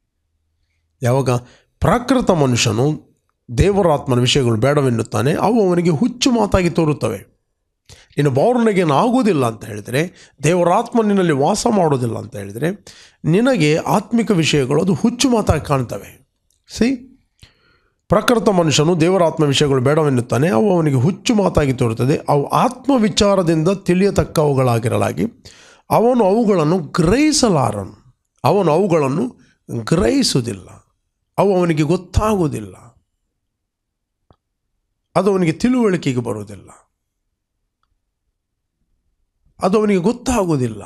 ಯಾವಾಗ ಪ್ರಾಕೃತ ಮನುಷ್ಯನು ದೇವರಾತ್ಮನ ವಿಷಯಗಳು ಬೇಡವೆನ್ನುತ್ತಾನೆ, ಅವು ಅವನಿಗೆ ಹುಚ್ಚು ಮಾತಾಗಿ ತೋರುತ್ತವೆ. ನೀನು ಬಾರ್ನಗೇನು ಆಗುವುದಿಲ್ಲ ಅಂತ ಹೇಳಿದರೆ, ದೇವರಾತ್ಮ ನಿನ್ನಲ್ಲಿ ವಾಸ ಮಾಡೋದಿಲ್ಲ ಅಂತ ಹೇಳಿದರೆ, ನಿನಗೆ ಆತ್ಮಿಕ ವಿಷಯಗಳು ಅದು ಹುಚ್ಚು ಮಾತಾಗಿ ಕಾಣ್ತವೆ. ಸಿ, ಪ್ರಾಕೃತ ಮನುಷ್ಯನು ದೇವರಾತ್ಮ ವಿಷಯಗಳು ಬೇಡವೆನ್ನುತ್ತಾನೆ, ಅವು ಅವನಿಗೆ ಹುಚ್ಚು ಮಾತಾಗಿ ತೋರುತ್ತದೆ. ಅವು ಆತ್ಮ ವಿಚಾರದಿಂದ ತಿಳಿಯತಕ್ಕವುಗಳಾಗಿರಲಾಗಿ ಅವನು ಅವುಗಳನ್ನು ಗ್ರಹಿಸಲಾರನು. ಅವನು ಅವುಗಳನ್ನು ಗ್ರಹಿಸುವುದಿಲ್ಲ, ಅವು ಅವನಿಗೆ ಗೊತ್ತಾಗುವುದಿಲ್ಲ, ಅದು ಅವನಿಗೆ ತಿಳುವಳಿಕೆಗೆ ಬರುವುದಿಲ್ಲ, ಅದು ಅವನಿಗೆ ಗೊತ್ತಾಗುವುದಿಲ್ಲ,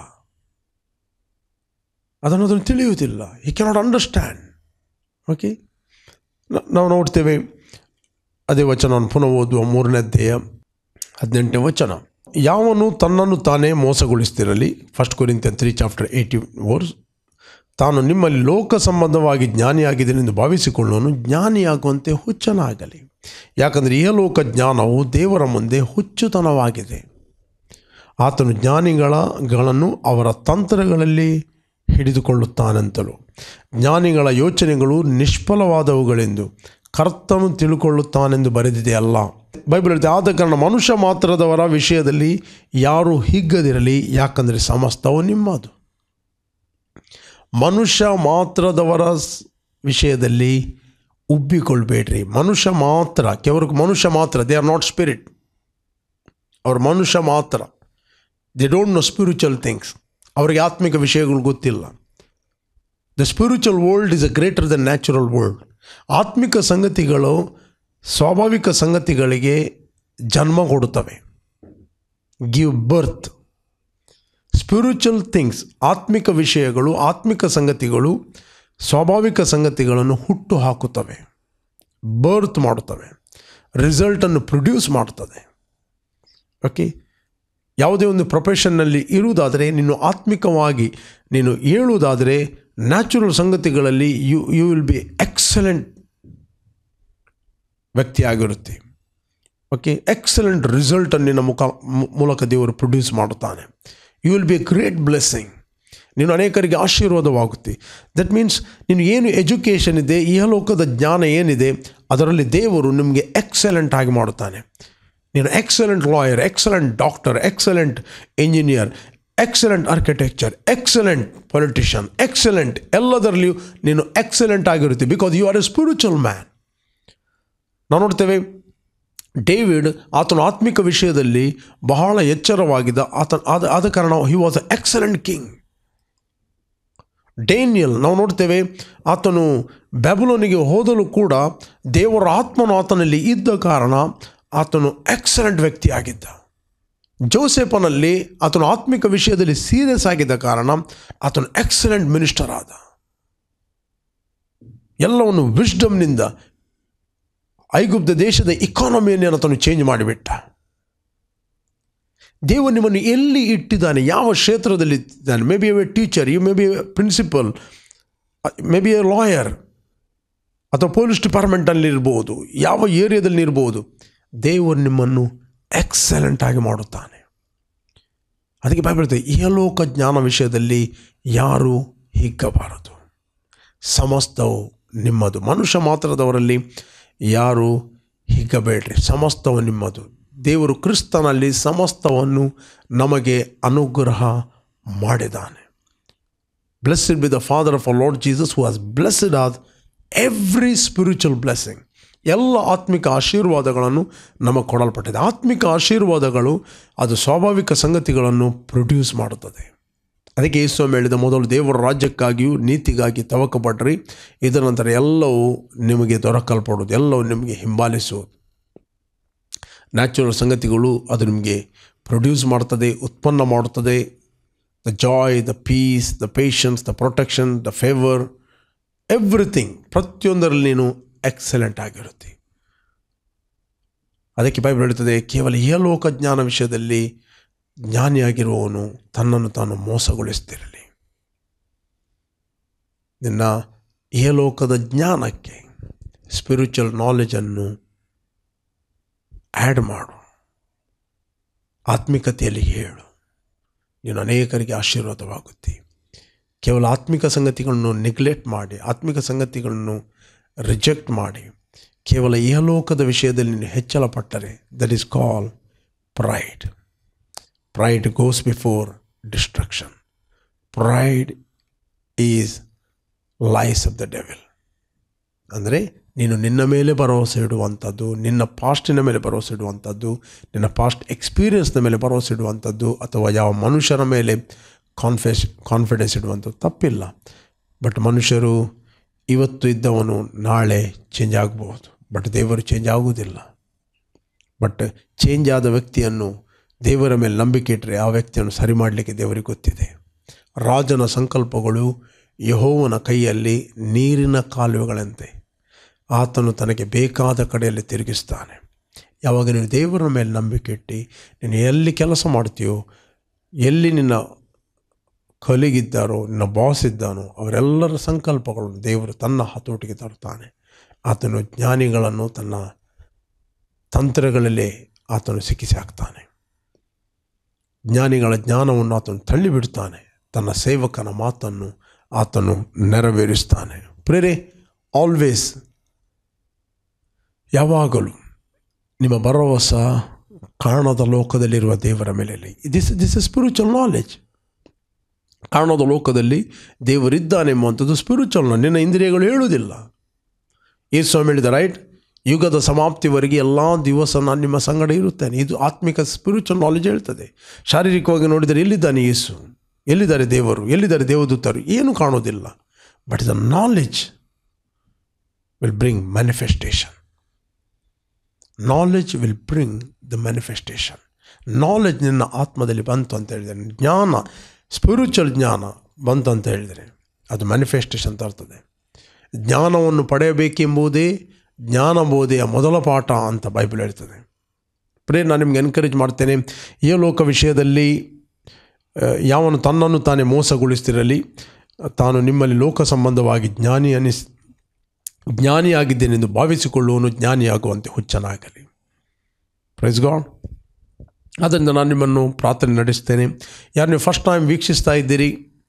ಅದನ್ನು ಅದನ್ನು ತಿಳಿಯುವುದಿಲ್ಲ. ಹಿ ಕ್ಯಾನಾಟ್ ಅಂಡರ್ಸ್ಟ್ಯಾಂಡ್. ಓಕೆ, ನಾವು ನೋಡ್ತೇವೆ ಅದೇ ವಚನ ಪುನಃ ಓದುವ ಮೂರನೇ ಅಧ್ಯಾಯ ಹದಿನೆಂಟನೇ ವಚನ. ಯಾವನು ತನ್ನನ್ನು ತಾನೇ ಮೋಸಗೊಳಿಸ್ತಿರಲಿ, first Corinthian three chapter eighty verse, ತಾನು ನಿಮ್ಮಲ್ಲಿ ಲೋಕ ಸಂಬಂಧವಾಗಿ ಜ್ಞಾನಿಯಾಗಿದ್ದೇನೆಂದು ಭಾವಿಸಿಕೊಳ್ಳುವನು ಜ್ಞಾನಿಯಾಗುವಂತೆ ಹುಚ್ಚನಾಗಲಿ. ಯಾಕಂದರೆ ಇಹಲೋಕ ಜ್ಞಾನವು ದೇವರ ಮುಂದೆ ಹುಚ್ಚುತನವಾಗಿದೆ. ಆತನು ಜ್ಞಾನಿಗಳನ್ನು ಅವರ ತಂತ್ರಗಳಲ್ಲಿ ಹಿಡಿದುಕೊಳ್ಳುತ್ತಾನೆಂತಲೂ ಜ್ಞಾನಿಗಳ ಯೋಚನೆಗಳು ನಿಷ್ಫಲವಾದವುಗಳೆಂದು ಕರ್ತನು ತಿಳುಕೊಳ್ಳುತ್ತಾನೆಂದು ಬರೆದಿದೆ ಅಲ್ಲ. ಬೈಬಲ್ ಹೇಳ್ತೆ, ಆದ ಕಾರಣ ಮನುಷ್ಯ ಮಾತ್ರದವರ ವಿಷಯದಲ್ಲಿ ಯಾರೂ ಹಿಗ್ಗದಿರಲಿ, ಯಾಕಂದರೆ ಸಮಸ್ತವು ನಿಮ್ಮದು. ಮನುಷ್ಯ ಮಾತ್ರದವರ ವಿಷಯದಲ್ಲಿ ಉಬ್ಬಿಕೊಳ್ಬೇಡ್ರಿ. ಮನುಷ್ಯ ಮಾತ್ರ, ಕೇವಲ ಮನುಷ್ಯ ಮಾತ್ರ, ದೇ ಆರ್ ನಾಟ್ ಸ್ಪಿರಿಟ್. ಅವ್ರ ಮನುಷ್ಯ ಮಾತ್ರ, they don't know spiritual things. ಅವರಿಗೆ ಆತ್ಮಿಕ ವಿಷಯಗಳು ಗೊತ್ತಿಲ್ಲ. The spiritual world is a greater than natural world. ಆತ್ಮಿಕ ಸಂಗತಿಗಳು ಸ್ವಾಭಾವಿಕ ಸಂಗತಿಗಳಿಗೆ ಜನ್ಮ ಕೊಡುತ್ತವೆ, ಗಿವ್ ಬರ್ತ್. ಸ್ಪಿರಿಚುವಲ್ ಥಿಂಗ್ಸ್, ಆತ್ಮಿಕ ವಿಷಯಗಳು, ಆತ್ಮಿಕ ಸಂಗತಿಗಳು ಸ್ವಾಭಾವಿಕ ಸಂಗತಿಗಳನ್ನು ಹುಟ್ಟು ಹಾಕುತ್ತವೆ, ಬರ್ತ್ ಮಾಡುತ್ತವೆ, ರಿಸಲ್ಟನ್ನು ಪ್ರೊಡ್ಯೂಸ್ ಮಾಡುತ್ತದೆ. ಓಕೆ, ಯಾವುದೇ ಒಂದು ಪ್ರೊಫೆಷನ್ನಲ್ಲಿ ಇರುವುದಾದರೆ, ನೀನು ಆತ್ಮಿಕವಾಗಿ ನೀನು ಹೇಳುವುದಾದರೆ, ನ್ಯಾಚುರಲ್ ಸಂಗತಿಗಳಲ್ಲಿ you you will be excellent ವ್ಯಕ್ತಿಯಾಗಿರುತ್ತೆ. ಓಕೆ, ಎಕ್ಸಲೆಂಟ್ ರಿಸಲ್ಟನ್ನು ನಿನ್ನ ಮುಖ ಮೂಲಕ ದೇವರು ಪ್ರೊಡ್ಯೂಸ್ ಮಾಡುತ್ತಾನೆ. You will be a great blessing. ನೀನು ಅನೇಕರಿಗೆ ಆಶೀರ್ವಾದವಾಗುತ್ತೆ. ದಟ್ ಮೀನ್ಸ್ ನೀನು ಏನು ಎಜುಕೇಷನ್ ಇದೆ, ಇಹಲೋಕದ ಜ್ಞಾನ ಏನಿದೆ, ಅದರಲ್ಲಿ ದೇವರು ನಿಮಗೆ ಎಕ್ಸಲೆಂಟ್ ಆಗಿ ಮಾಡುತ್ತಾನೆ. ನೀನು excellent lawyer, excellent doctor, excellent engineer, excellent architecture, excellent politician, excellent ಎಲ್ಲದರಲ್ಲಿಯೂ ನೀನು ಎಕ್ಸಲೆಂಟ್ ಆಗಿರುತ್ತೆ. Because you are a spiritual man. ನಾವು ನೋಡ್ತೇವೆ, ಡೇವಿಡ್ ಆತನ ಆತ್ಮಿಕ ವಿಷಯದಲ್ಲಿ ಬಹಳ ಎಚ್ಚರವಾಗಿದ್ದ. ಆತ ಆದ ಆದ ಕಾರಣ he was a excellent king. Daniel ನಾವು ನೋಡ್ತೇವೆ, ಆತನು ಬ್ಯಾಬಿಲೋನಿಗೆ ಹೋದಲು ಕೂಡ ದೇವರ ಆತ್ಮನು ಆತನಲ್ಲಿ ಇದ್ದ ಕಾರಣ ಆತನು ಎಕ್ಸಲೆಂಟ್ ವ್ಯಕ್ತಿಯಾಗಿದ್ದ. ಜೋಸೆಫನಲ್ಲಿ ಆತನು ಆತ್ಮಿಕ ವಿಷಯದಲ್ಲಿ ಸೀರಿಯಸ್ ಆಗಿದ್ದ ಕಾರಣ ಆತನು ಎಕ್ಸಲೆಂಟ್ ಮಿನಿಸ್ಟರ್ ಆದ. ಎಲ್ಲವನ್ನು ವಿಸ್ಡಮ್ನಿಂದ ಐಗುಪ್ತ ದೇಶದ ಇಕಾನಮಿಯನ್ನು ಆತನು ಚೇಂಜ್ ಮಾಡಿಬಿಟ್ಟ. ದೇವರು ನಿಮ್ಮನ್ನು ಎಲ್ಲಿ ಇಟ್ಟಿದ್ದಾನೆ, ಯಾವ ಕ್ಷೇತ್ರದಲ್ಲಿ ಇಟ್ಟಿದ್ದಾನೆ, may be a teacher, you may be a principal, may be a lawyer, ಅಥವಾ ಪೊಲೀಸ್ ಡಿಪಾರ್ಟ್ಮೆಂಟಲ್ಲಿ ಇರ್ಬೋದು, ಯಾವ ಏರಿಯಾದಲ್ಲಿ ಇರ್ಬೋದು, ದೇವರು ನಿಮ್ಮನ್ನು ಎಕ್ಸಲೆಂಟ್ ಆಗಿ ಮಾಡುತ್ತಾನೆ. ಅದಕ್ಕೆ ಬೈಬಲ್ ಹೇಳ್ತದೆ, ಇಹಲೋಕ ಜ್ಞಾನ ವಿಷಯದಲ್ಲಿ ಯಾರೂ ಹಿಗ್ಗಬಾರದು, ಸಮಸ್ತವು ನಿಮ್ಮದು. ಮನುಷ್ಯ ಮಾತ್ರದವರಲ್ಲಿ ಯಾರು ಹಿಗ್ಗಬೇಡ್ರಿ, ಸಮಸ್ತವು ನಿಮ್ಮದು. ದೇವರು ಕ್ರಿಸ್ತನಲ್ಲಿ ಸಮಸ್ತವನ್ನು ನಮಗೆ ಅನುಗ್ರಹ ಮಾಡಿದ್ದಾನೆ. Blessed be the father of our Lord Jesus who has blessed us every spiritual blessing. ಎಲ್ಲ ಆತ್ಮಿಕ ಆಶೀರ್ವಾದಗಳನ್ನು ನಮಗೆ ಕೊಡಲ್ಪಟ್ಟಿದೆ. ಆತ್ಮಿಕ ಆಶೀರ್ವಾದಗಳು ಅದು ಸ್ವಾಭಾವಿಕ ಸಂಗತಿಗಳನ್ನು ಪ್ರೊಡ್ಯೂಸ್ ಮಾಡುತ್ತದೆ. ಅದಕ್ಕೆ ಯೇಸು ಹೇಳಿದ, ಮೊದಲು ದೇವರ ರಾಜ್ಯಕ್ಕಾಗಿಯೂ ನೀತಿಗಾಗಿ ತವಕಪಡ್ರಿ, ಇದರ ನಂತರ ಎಲ್ಲವೂ ನಿಮಗೆ ದೊರಕಲ್ಪಡುವುದು, ಎಲ್ಲವೂ ನಿಮಗೆ ಹಿಂಬಾಲಿಸುವುದು. ನ್ಯಾಚುರಲ್ ಸಂಗತಿಗಳು ಅದು ನಿಮಗೆ ಪ್ರೊಡ್ಯೂಸ್ ಮಾಡ್ತದೆ, ಉತ್ಪನ್ನ ಮಾಡುತ್ತದೆ. The joy, the peace, the patience, the protection, the favour, everything, ಪ್ರತಿಯೊಂದರಲ್ಲಿ ನೀನು ಎಕ್ಸಲೆಂಟ್ ಆಗಿರುತ್ತೆ. ಅದಕ್ಕೆ ಬೈಬಲ್ ಹೇಳುತ್ತದೆ, ಕೇವಲ ಇಹಲೋಕ ಜ್ಞಾನ ವಿಷಯದಲ್ಲಿ ಜ್ಞಾನಿಯಾಗಿರುವವನು ತನ್ನನ್ನು ತಾನು ಮೋಸಗೊಳಿಸ್ತಿರಲಿ. ನಿನ್ನ ಇಹಲೋಕದ ಜ್ಞಾನಕ್ಕೆ ಸ್ಪಿರಿಚುವಲ್ ನಾಲೆಜನ್ನು ಆ್ಯಡ್ ಮಾಡು, ಆತ್ಮಿಕತೆಯಲ್ಲಿ ಹೇಳು, ನೀನು ಅನೇಕರಿಗೆ ಆಶೀರ್ವಾದವಾಗುತ್ತೆ. ಕೇವಲ ಆತ್ಮಿಕ ಸಂಗತಿಗಳನ್ನು ನೆಗ್ಲೆಕ್ಟ್ ಮಾಡಿ, ಆತ್ಮಿಕ ಸಂಗತಿಗಳನ್ನು ರಿಜೆಕ್ಟ್ ಮಾಡಿ, ಕೇವಲ ಇಹಲೋಕದ ವಿಷಯದಲ್ಲಿ ನೀನು ಹೆಚ್ಚಳ ಪಟ್ಟರೆ, that is call pride. Pride goes before destruction. Pride is lies of the devil. ಅಂದರೆ ನೀನು ನಿನ್ನ ಮೇಲೆ ಭರವಸೆ ಇಡುವಂಥದ್ದು, ನಿನ್ನ ಪಾಸ್ಟಿನ ಮೇಲೆ ಭರವಸೆ ಇಡುವಂಥದ್ದು, ನಿನ್ನ ಪಾಸ್ಟ್ ಎಕ್ಸ್ಪೀರಿಯನ್ಸ್ನ ಮೇಲೆ ಭರವಸೆ ಇಡುವಂಥದ್ದು, ಅಥವಾ ಯಾವ ಮನುಷ್ಯರ ಮೇಲೆ ಕಾನ್ಫೆಸ್ ಕಾನ್ಫಿಡೆನ್ಸ್ ಇಡುವಂಥದ್ದು ತಪ್ಪಿಲ್ಲ. ಬಟ್ ಮನುಷ್ಯರು ಇವತ್ತು ಇದ್ದವನು ನಾಳೆ ಚೇಂಜ್ ಆಗಬಹುದು, ಬಟ್ ದೇವರು ಚೇಂಜ್ ಆಗುವುದಿಲ್ಲ. ಬಟ್ ಚೇಂಜ್ ಆದ ವ್ಯಕ್ತಿಯನ್ನು ದೇವರ ಮೇಲೆ ನಂಬಿಕೆ ಇಟ್ಟರೆ ಆ ವ್ಯಕ್ತಿಯನ್ನು ಸರಿ ಮಾಡಲಿಕ್ಕೆ ದೇವರಿಗೆ ಗೊತ್ತಿದೆ. ರಾಜನ ಸಂಕಲ್ಪಗಳು ಯೆಹೋವನ ಕೈಯಲ್ಲಿ ನೀರಿನ ಕಾಲುವೆಗಳಂತೆ, ಆತನು ತನಗೆ ಬೇಕಾದ ಕಡೆಯಲ್ಲಿ ತಿರುಗಿಸ್ತಾನೆ. ಯಾವಾಗ ನೀನು ದೇವರ ಮೇಲೆ ನಂಬಿಕೆ ಇಟ್ಟು ನೀನು ಎಲ್ಲಿ ಕೆಲಸ ಮಾಡ್ತೀಯೋ, ಎಲ್ಲಿ ನಿನ್ನ ಕಲಿಗಿದ್ದಾರೋ, ನಿನ್ನ ಬಾಸ್ ಇದ್ದಾನೋ, ಅವರೆಲ್ಲರ ಸಂಕಲ್ಪಗಳನ್ನು ದೇವರು ತನ್ನ ಹತೋಟಿಗೆ ತರುತ್ತಾನೆ. ಆತನು ಜ್ಞಾನಿಗಳನ್ನು ತನ್ನ ತಂತ್ರಗಳಲ್ಲೇ ಆತನು ಸಿಕ್ಕಿಸಿ ಹಾಕ್ತಾನೆ. ಜ್ಞಾನಿಗಳ ಜ್ಞಾನವನ್ನು ಆತನು ತಳ್ಳಿಬಿಡ್ತಾನೆ. ತನ್ನ ಸೇವಕನ ಮಾತನ್ನು ಆತನು ನೆರವೇರಿಸ್ತಾನೆ. ಪ್ರೇರೆ, ಆಲ್ವೇಸ್, ಯಾವಾಗಲೂ ನಿಮ್ಮ ಭರವಸೆ ಕಾಣದ ಲೋಕದಲ್ಲಿರುವ ದೇವರ ಮೇಲೆ. This this is spiritual knowledge. ಕಾಣದ ಲೋಕದಲ್ಲಿ ದೇವರಿದ್ದಾನೆ ಎಂಬುವಂಥದ್ದು ಸ್ಪಿರಿಚುವಲ್. ನಿನ್ನ ಇಂದ್ರಿಯಗಳು ಹೇಳುವುದಿಲ್ಲ. ಯೇಸು ಸ್ವಾಮಿ ಹೇಳಿದ, ರೈಟ್, ಯುಗದ ಸಮಾಪ್ತಿವರೆಗೆ ಎಲ್ಲ ದಿವಸ ನಾನು ನಿಮ್ಮ ಸಂಗಡ ಇರುತ್ತೇನೆ. ಇದು ಆತ್ಮಿಕ ಸ್ಪಿರಿಚುವಲ್ ನಾಲೆಜ್ ಹೇಳ್ತದೆ. ಶಾರೀರಿಕವಾಗಿ ನೋಡಿದರೆ ಎಲ್ಲಿದ್ದಾನೆ ಯೇಸು, ಎಲ್ಲಿದ್ದಾರೆ ದೇವರು, ಎಲ್ಲಿದ್ದಾರೆ ದೇವದೂತರು, ಏನು ಕಾಣೋದಿಲ್ಲ. But the knowledge will bring manifestation. Knowledge will bring the manifestation. Knowledge ನಿನ್ನ ಆತ್ಮದಲ್ಲಿ ಬಂತು ಅಂತ ಹೇಳಿದರೆ, ಜ್ಞಾನ, ಸ್ಪಿರಿಚುವಲ್ ಜ್ಞಾನ ಬಂತು ಅಂತ ಹೇಳಿದರೆ ಅದು ಮ್ಯಾನಿಫೆಸ್ಟೇಷನ್ ತರ್ತದೆ. ಜ್ಞಾನವನ್ನು ಪಡೆಯಬೇಕೆಂಬುದೇ ಜ್ಞಾನ ಬೋಧೆಯ ಮೊದಲ ಪಾಠ ಅಂತ ಬೈಬಲ್ ಹೇಳ್ತದೆ. ಪ್ರೇ ನಾನು ನಿಮ್ಗೆ ಎನ್ಕರೇಜ್ ಮಾಡ್ತೇನೆ, ಈ ಲೋಕ ವಿಷಯದಲ್ಲಿ ಯಾವನು ತನ್ನನ್ನು ತಾನೇ ಮೋಸಗೊಳಿಸ್ತಿರಲಿ, ತಾನು ನಿಮ್ಮಲ್ಲಿ ಲೋಕ ಸಂಬಂಧವಾಗಿ ಜ್ಞಾನಿ ಅನಿಸ್ ಜ್ಞಾನಿಯಾಗಿದ್ದೇನೆಂದು ಭಾವಿಸಿಕೊಳ್ಳುವನು ಜ್ಞಾನಿಯಾಗುವಂತೆ ಹುಚ್ಚನಾಗಲಿ. Praise God. ಆದ್ದರಿಂದ ನಾನು ನಿಮ್ಮನ್ನು ಪ್ರಾರ್ಥನೆ ನಡೆಸ್ತೇನೆ. ಯಾರು ನೀವು ಫಸ್ಟ್ ಟೈಮ್ ವೀಕ್ಷಿಸ್ತಾ ಇದ್ದೀರಿ,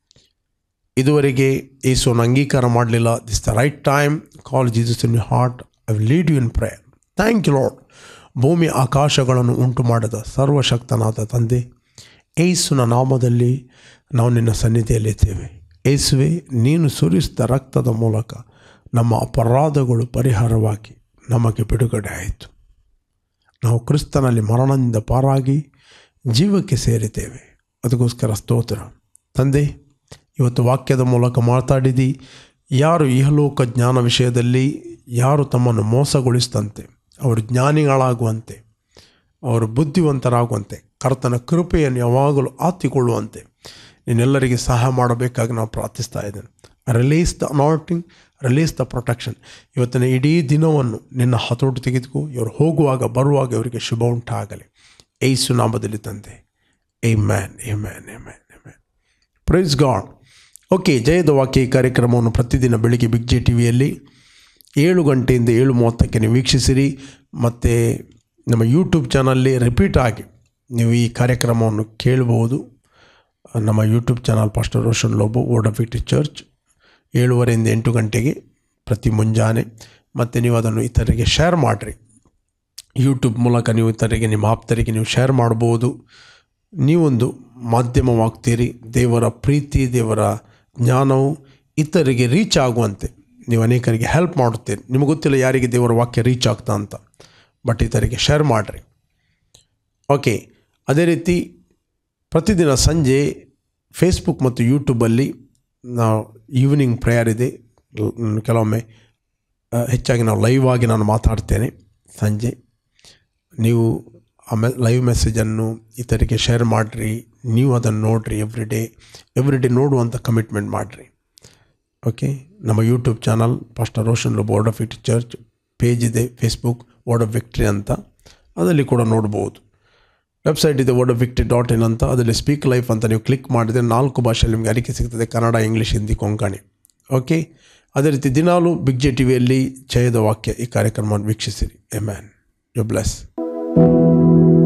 ಇದುವರೆಗೆ ಯೇಸುವನ್ನು ಅಂಗೀಕಾರ ಮಾಡಲಿಲ್ಲ, this the right time. Call Jesus in your heart. I will lead you in prayer. Thank you Lord. ಭೂಮಿ ಆಕಾಶಗಳನ್ನು ಉಂಟು ಮಾಡಿದ ಸರ್ವಶಕ್ತನಾದ ತಂದೆ, ಯೇಸುವಿನ ನಾಮದಲ್ಲಿ ನಾವು ನಿನ್ನ ಸನ್ನಿಧಿಯಲ್ಲಿದ್ದೇವೆ. ಯೇಸುವೆ, ನೀನು ಸುರಿಸಿದ ರಕ್ತದ ಮೂಲಕ ನಮ್ಮ ಅಪರಾಧಗಳು ಪರಿಹಾರವಾಗಿ ನಮಗೆ ಬಿಡುಗಡೆ ಆಯಿತು. ನಾವು ಕ್ರಿಸ್ತನಲ್ಲಿ ಮರಣದಿಂದ ಪಾರಾಗಿ ಜೀವಕ್ಕೆ ಸೇರಿದ್ದೇವೆ. ಅದಕ್ಕೋಸ್ಕರ ಸ್ತೋತ್ರ ತಂದೆ. ಇವತ್ತು ವಾಕ್ಯದ ಮೂಲಕ ಮಾತಾಡಿದಿ, ಯಾರು ಇಹಲೋಕ ಜ್ಞಾನ ವಿಷಯದಲ್ಲಿ ಯಾರು ತಮ್ಮನ್ನು ಮೋಸಗೊಳಿಸಿದಂತೆ ಅವರು ಜ್ಞಾನಿಗಳಾಗುವಂತೆ, ಅವರು ಬುದ್ಧಿವಂತರಾಗುವಂತೆ, ಕರ್ತನ ಕೃಪೆಯನ್ನು ಯಾವಾಗಲೂ ಆತಿಕೊಳ್ಳುವಂತೆ ನೀನೆಲ್ಲರಿಗೆ ಸಹಾಯ ಮಾಡಬೇಕಾಗಿ ನಾವು ಪ್ರಾರ್ಥಿಸ್ತಾ ಇದ್ದೇನೆ. Release the anointing, release the protection. ಇವತ್ತಿನ ಇಡೀ ದಿನವನ್ನು ನಿನ್ನ ಹತೋಟಿ ತೆಗೆದುಕೋ. ಇವರು ಹೋಗುವಾಗ ಬರುವಾಗ ಇವರಿಗೆ ಶುಭ ಉಂಟಾಗಲಿ. ಯೇಸು ನಾಮದಲ್ಲಿ ತಂದೆ. Amen, amen, amen, amen. Praise God. Okay, ಜಯದ ವಾಕ್ಯ ಈ ಕಾರ್ಯಕ್ರಮವನ್ನು ಪ್ರತಿದಿನ ಬೆಳಿಗ್ಗೆ ಬಿಗ್ ಜೆ ಟಿ ವಿಯಲ್ಲಿ ಏಳು ಗಂಟೆಯಿಂದ ಏಳು ಮೂವತ್ತಕ್ಕೆ ನೀವು ವೀಕ್ಷಿಸಿರಿ. ಮತ್ತು ನಮ್ಮ ಯೂಟ್ಯೂಬ್ ಚಾನಲ್ಲಿ ರಿಪೀಟ್ ಆಗಿ ನೀವು ಈ ಕಾರ್ಯಕ್ರಮವನ್ನು ಕೇಳಬಹುದು. ನಮ್ಮ YouTube channel pastor Roshan Lobo, word of victory church, ಏಳುವರೆಯಿಂದ ಎಂಟು ಗಂಟೆಗೆ ಪ್ರತಿ ಮುಂಜಾನೆ. ಮತ್ತು ನೀವು ಅದನ್ನು ಇತರರಿಗೆ ಶೇರ್ ಮಾಡಿರಿ. ಯೂಟ್ಯೂಬ್ ಮೂಲಕ ನೀವು ಇತರರಿಗೆ, ನಿಮ್ಮ ಆಪ್ತರಿಗೆ ನೀವು ಶೇರ್ ಮಾಡ್ಬೋದು. ನೀವೊಂದು ಮಾಧ್ಯಮವಾಗ್ತೀರಿ. ದೇವರ ಪ್ರೀತಿ, ದೇವರ ಜ್ಞಾನವು ಇತರರಿಗೆ ರೀಚ್ ಆಗುವಂತೆ ನೀವು ಅನೇಕರಿಗೆ ಹೆಲ್ಪ್ ಮಾಡುತ್ತೀರಿ. ನಿಮಗೆ ಗೊತ್ತಿಲ್ಲ ಯಾರಿಗೆ ದೇವರ ವಾಕ್ಯ ರೀಚ್ ಆಗ್ತಾ ಅಂತ, ಬಟ್ ಇತರರಿಗೆ ಶೇರ್ ಮಾಡಿರಿ. ಓಕೆ, ಅದೇ ರೀತಿ ಪ್ರತಿದಿನ ಸಂಜೆ ಫೇಸ್ಬುಕ್ ಮತ್ತು ಯೂಟ್ಯೂಬಲ್ಲಿ ನಾವು ಈವ್ನಿಂಗ್ ಪ್ರೇಯರ್ ಇದೆ. ಕೆಲವೊಮ್ಮೆ ಹೆಚ್ಚಾಗಿ ನಾವು ಲೈವ್ ಆಗಿ ನಾನು ಮಾತಾಡ್ತೇನೆ ಸಂಜೆ. ನೀವು ಆ ಮೆ ಲೈವ್ ಮೆಸೇಜನ್ನು ಇತರಿಗೆ ಶೇರ್ ಮಾಡಿರಿ. ನೀವು ಅದನ್ನು ನೋಡಿರಿ. ಎವ್ರಿ ಡೇ ಎವ್ರಿ ಡೇ ನೋಡುವಂಥ ಕಮಿಟ್ಮೆಂಟ್ ಮಾಡಿರಿ. ಓಕೆ, ನಮ್ಮ YouTube channel pastor Roshan Lobo, word of victory church page ಇದೆ. ಫೇಸ್ಬುಕ್ ವರ್ಡ್ ಆಫ್ ವಿಕ್ಟರಿ ಅಂತ, ಅದರಲ್ಲಿ ಕೂಡ ನೋಡ್ಬೋದು. ವೆಬ್ಸೈಟ್ ಇದೆ word of victory dot in ಅಂತ. ಅದರಲ್ಲಿ ಸ್ಪೀಕ್ ಲೈಫ್ ಅಂತ ನೀವು ಕ್ಲಿಕ್ ಮಾಡಿದರೆ ನಾಲ್ಕು ಭಾಷೆಯಲ್ಲಿ ನಿಮಗೆ ಅರಿಕೆ ಸಿಗ್ತದೆ: ಕನ್ನಡ, ಇಂಗ್ಲೀಷ್, ಹಿಂದಿ, ಕೊಂಕಣಿ. ಓಕೆ, ಅದೇ ರೀತಿ ದಿನಾಲು ಬಿಗ್ ಜೆ ಟಿ ವಿಯಲ್ಲಿ ಜಯದ ವಾಕ್ಯ ಈ ಕಾರ್ಯಕ್ರಮವನ್ನು ವೀಕ್ಷಿಸಿರಿ. ಆಮೆನ್. You bless.